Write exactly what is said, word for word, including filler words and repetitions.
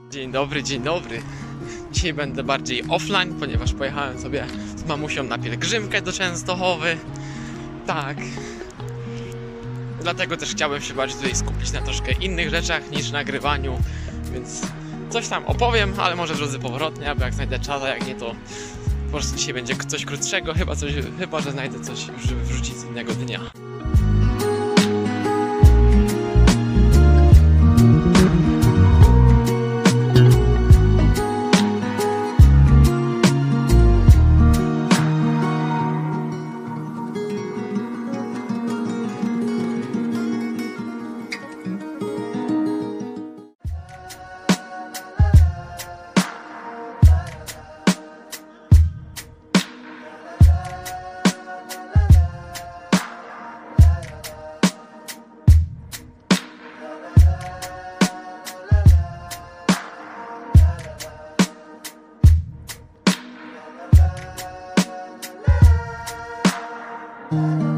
Dzień dobry, dzień dobry. Dzisiaj będę bardziej offline, ponieważ pojechałem sobie z mamusią na pielgrzymkę do Częstochowy. Tak. Dlatego też chciałem się bardziej tutaj skupić na troszkę innych rzeczach niż nagrywaniu, więc coś tam opowiem, ale może drodzy powrotnie, albo jak znajdę czas, a jak nie, to po prostu dzisiaj będzie coś krótszego, chyba, coś, chyba że znajdę coś, żeby wrzucić z innego dnia. Thank you.